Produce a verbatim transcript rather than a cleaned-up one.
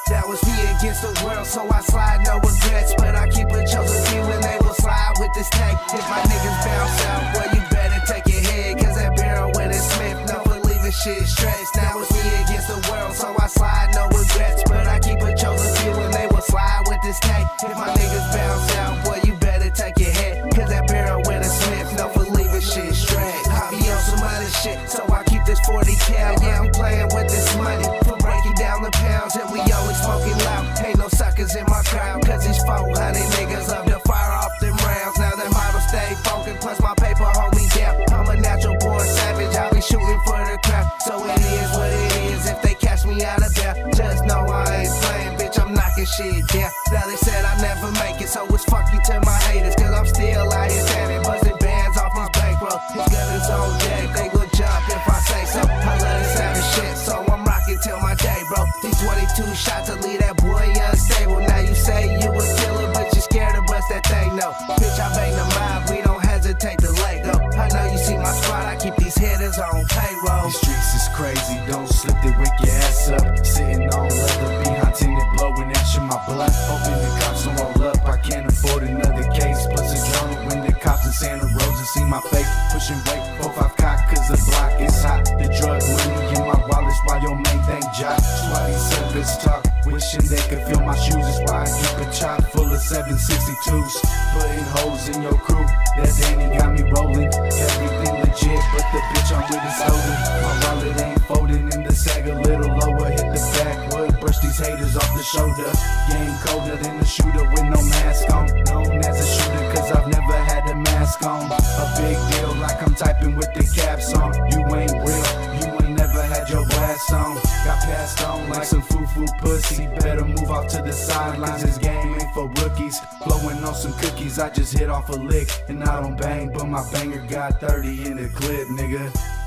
That was me against the world, so I slide, no regrets. But I keep a chosen few and they will slide with this tech. If my niggas bounce out, well you better take your head, cause that barrel when it's Smith, no for leaving shit stressed. Now it's me against the world, so I slide, no regrets. But I keep a chosen few and they will slide with this tech. If my niggas bounce out, boy you better take your head, cause that barrel when it's Smith, no for leaving shit stressed. I be on some other shit, so I keep this forty cal. Yeah, I'm playing with this money for breaking down the pounds, and we always smoking loud. Ain't no suckers in my crowd, cause these four hundred niggas love to fire off them rounds. Now that model stay focused, plus my paper hold me down. I'm a natural born savage, I'll be shooting for the crowd. So it is what it is, if they catch me out of bounds, just know I ain't playing, bitch, I'm knocking shit down. Now they said I never make it, so it's fuck you to my haters, cause I'm still out here standing, buzzing bands off these bankroll. His gun is on deck, they gon' jump if I say so. I love this savage shit, so I'm rocking till my day, bro. These twenty-two shots will leave that boy unstable. Now you say you a killer, but you scared to bust that thing, no. Bitch, I bang the mob, we don't hesitate to let go. I know you see my spot, I keep these hitters on payroll. These streets is crazy, don't slip, they wake your ass up. Sitting on leather behind tinted, blowing ash in my blood. Hoping the cops don't roll up, I can't afford another case. Plus a drone when the cops in Santa Rosa see my face. Pushing weight, four five cock, cause the block is hot. The drug money in my wallet's why your main thing jock. That's why these suckers talk, wishing they could feel my shoes. That's why I keep a chop full of seven sixty-twos. Putting holes in your crew, that Danny got me rolling. Everything legit, but the bitch I'm with is stolen. My wallet ain't folding in the sag a little lower. Hit the backwood, brush these haters off the shoulder. Game colder than a shooter with no mask on. Known as a shooter cause I've never had a mask on. A big deal like I'm typing with the caps on. You ain't real, you ain't never had your blast on. Got passed on like some foo-foo pussy. Better move off to the sidelines, this game ain't for rookies. Blowing on some cookies, I just hit off a lick. And I don't bang, but my banger got thirty in the clip, nigga.